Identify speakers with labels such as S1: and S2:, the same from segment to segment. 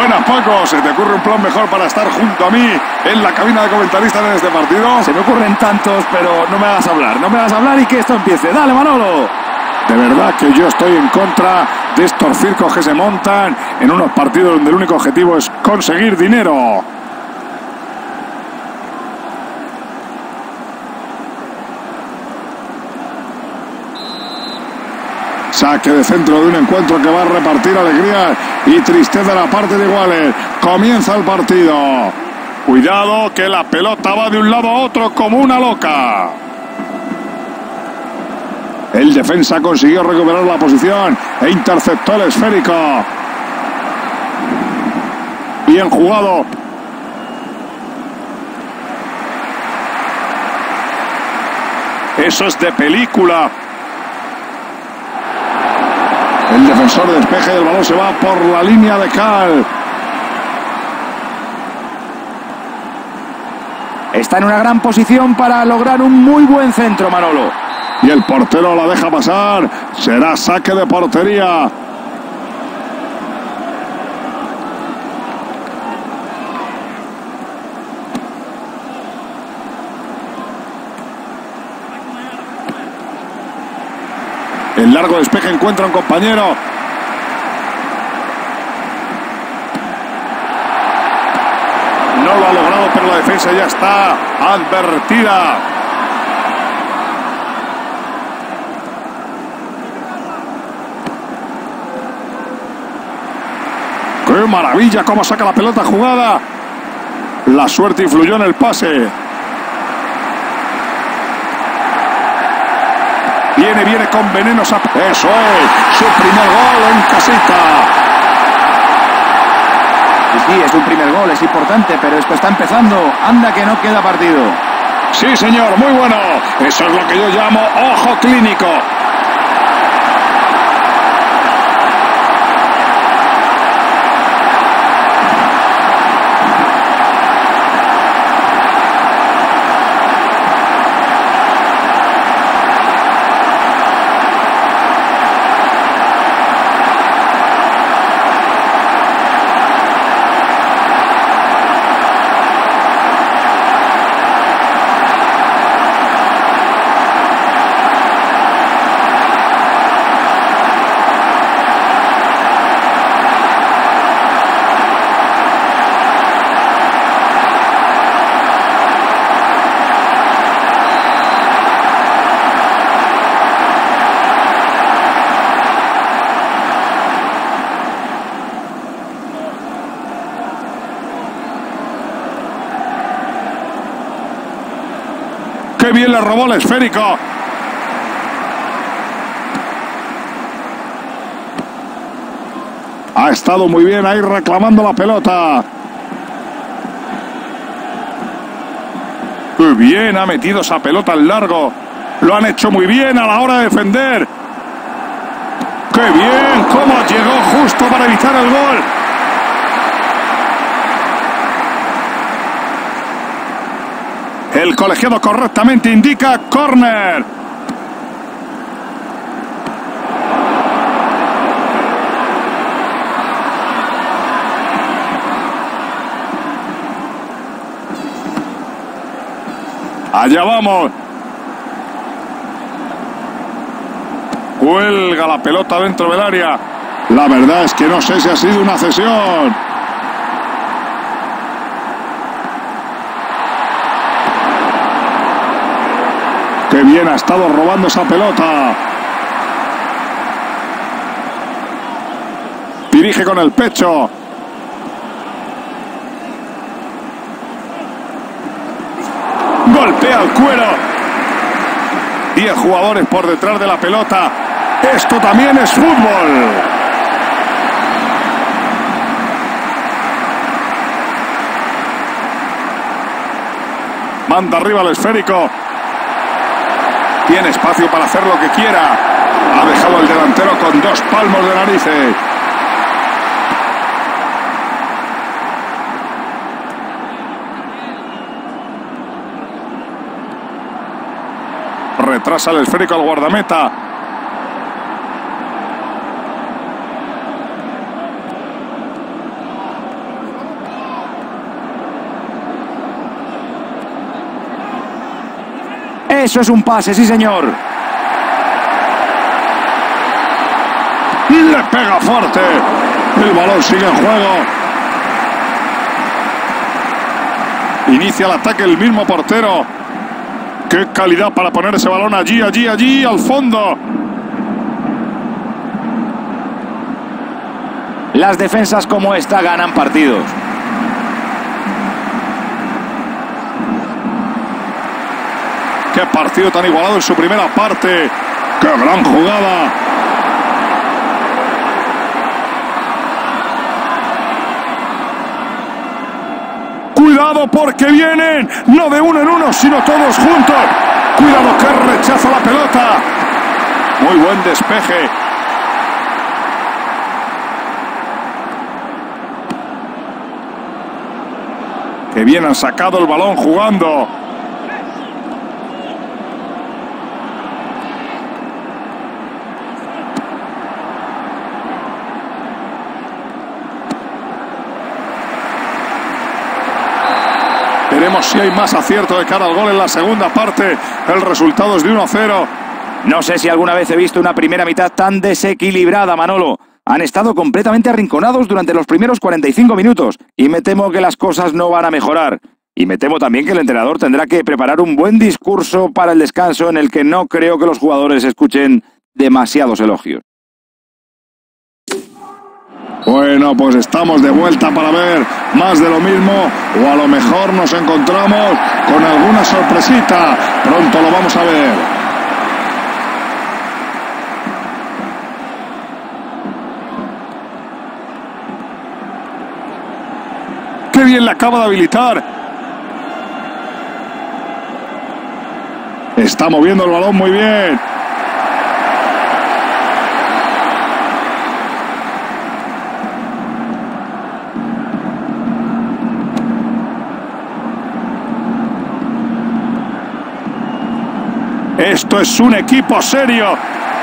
S1: Buenas, Paco. ¿Se te ocurre un plan mejor para estar junto a mí en la cabina de comentaristas en este partido?
S2: Se me ocurren tantos, pero no me hagas hablar. No me hagas hablar y que esto empiece. ¡Dale, Manolo!
S1: De verdad que yo estoy en contra de estos circos que se montan en unos partidos donde el único objetivo es conseguir dinero. Saque de centro de un encuentro que va a repartir alegría y tristeza a la parte de iguales. Comienza el partido. Cuidado que la pelota va de un lado a otro como una loca. El defensa consiguió recuperar la posición e interceptó el esférico. Bien jugado. Eso es de película. El defensor despeje y el balón se va por la línea de cal.
S2: Está en una gran posición para lograr un muy buen centro, Manolo.
S1: Y el portero la deja pasar. Será saque de portería. El largo despeje encuentra un compañero. No lo ha logrado, pero la defensa ya está advertida. ¡Qué maravilla! Cómo saca la pelota jugada. La suerte influyó en el pase. Viene con veneno. Eso es, su primer gol en casita.
S2: Sí, es un primer gol, es importante, pero esto está empezando. Anda que no queda partido.
S1: Sí, señor, muy bueno. Eso es lo que yo llamo ojo clínico. ¡Qué bien le robó el esférico! Ha estado muy bien ahí reclamando la pelota. ¡Qué bien ha metido esa pelota al largo! Lo han hecho muy bien a la hora de defender. ¡Qué bien! ¡Cómo llegó justo para evitar el gol! El colegiado correctamente indica córner. Allá vamos. Cuelga la pelota dentro del área. La verdad es que no sé si ha sido una cesión. ¡Qué bien ha estado robando esa pelota! Dirige con el pecho. Golpea el cuero. 10 jugadores por detrás de la pelota. Esto también es fútbol. Manda arriba el esférico. Tiene espacio para hacer lo que quiera. Ha dejado al delantero con 2 palmos de narices. Retrasa el esférico al guardameta.
S2: Eso es un pase, sí señor.
S1: Le pega fuerte. El balón sigue en juego. Inicia el ataque el mismo portero. Qué calidad para poner ese balón allí, al fondo.
S2: Las defensas como esta ganan partidos.
S1: Qué partido tan igualado en su primera parte. Qué gran jugada. Cuidado porque vienen, no de uno en uno, sino todos juntos. Cuidado que rechaza la pelota. Muy buen despeje. Que bien han sacado el balón jugando. Veremos si hay más acierto de cara al gol en la segunda parte. El resultado es de 1-0.
S2: No sé si alguna vez he visto una primera mitad tan desequilibrada, Manolo. Han estado completamente arrinconados durante los primeros 45 minutos y me temo que las cosas no van a mejorar. Y me temo también que el entrenador tendrá que preparar un buen discurso para el descanso en el que no creo que los jugadores escuchen demasiados elogios.
S1: Bueno, pues estamos de vuelta para ver más de lo mismo, o a lo mejor nos encontramos con alguna sorpresita. Pronto lo vamos a ver. ¡Qué bien le acaba de habilitar! Está moviendo el balón muy bien. Esto es un equipo serio.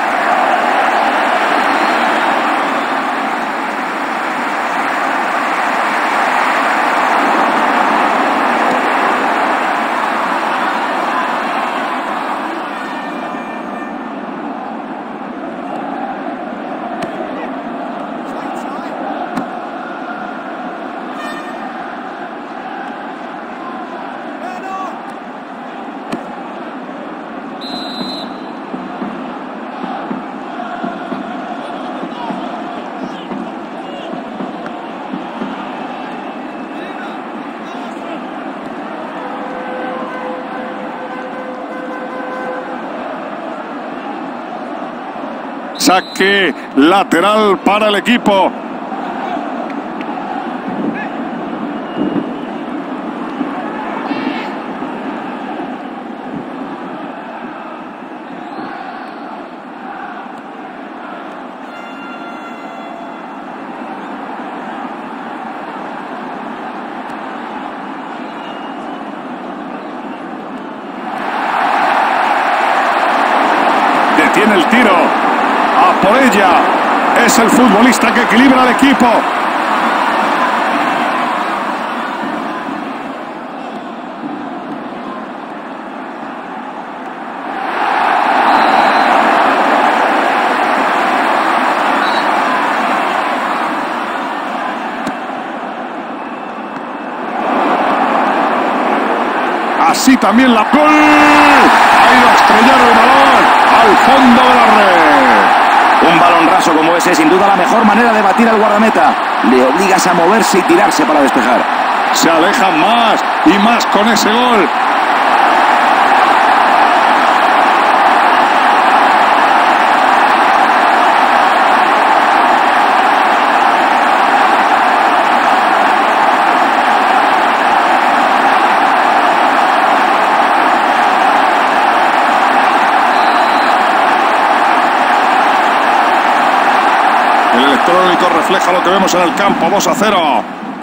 S1: Saque lateral para el equipo. Detiene el tiro. A por ella. Es el futbolista que equilibra al equipo. Así también la gol. Ha ido a estrellar el balón al fondo de la red.
S2: Un balón raso como ese es sin duda la mejor manera de batir al guardameta. Le obligas a moverse y tirarse para despejar.
S1: Se alejan más y más con ese gol. El electrónico refleja lo que vemos en el campo. 2-0.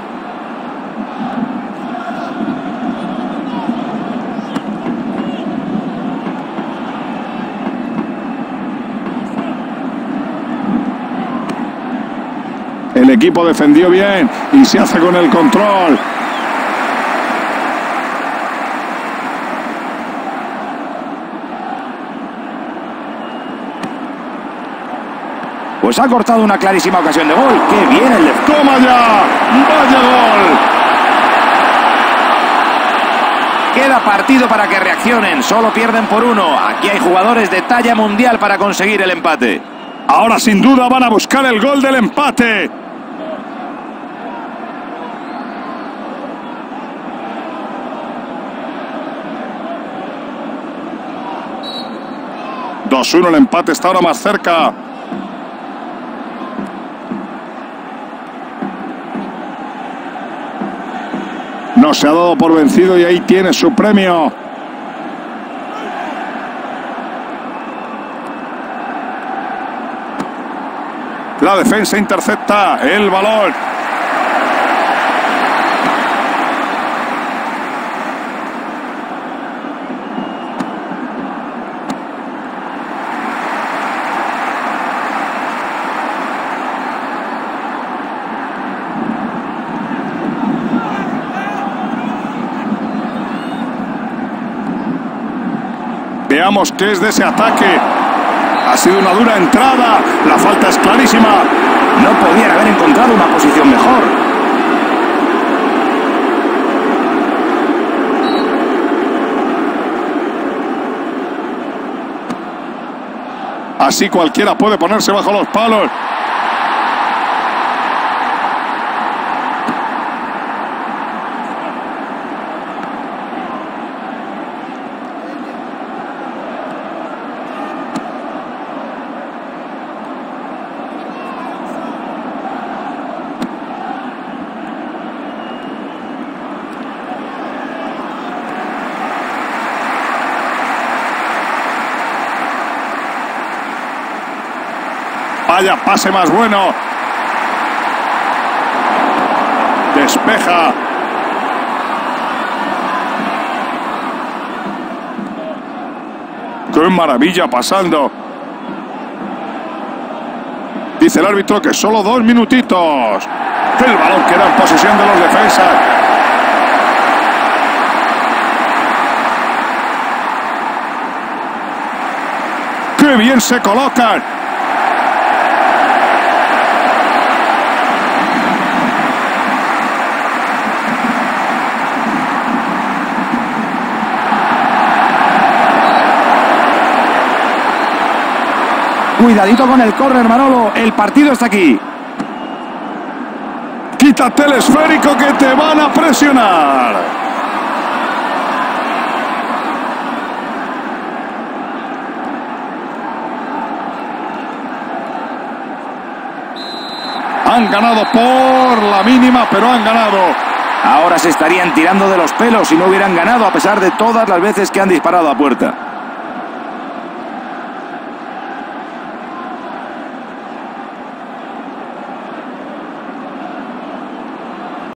S1: El equipo defendió bien y se hace con el control.
S2: Pues ha cortado una clarísima ocasión de gol. ¡Qué bien el defensa!
S1: ¡Toma ya! ¡Vaya gol!
S2: Queda partido para que reaccionen. Solo pierden por 1. Aquí hay jugadores de talla mundial para conseguir el empate.
S1: Ahora sin duda van a buscar el gol del empate. ...2-1 el empate está ahora más cerca. No se ha dado por vencido y ahí tiene su premio. La defensa intercepta el balón. Veamos qué es de ese ataque. Ha sido una dura entrada. La falta es clarísima.
S2: No podían haber encontrado una posición mejor.
S1: Así cualquiera puede ponerse bajo los palos. Vaya pase más bueno. Despeja. ¡Qué maravilla pasando! Dice el árbitro que solo 2 minutitos. El balón queda en posesión de los defensas. ¡Qué bien se colocan!
S2: Cuidadito con el córner, Manolo. El partido está aquí.
S1: Quítate el esférico que te van a presionar. Han ganado por la mínima, pero han ganado.
S2: Ahora se estarían tirando de los pelos si no hubieran ganado a pesar de todas las veces que han disparado a puerta.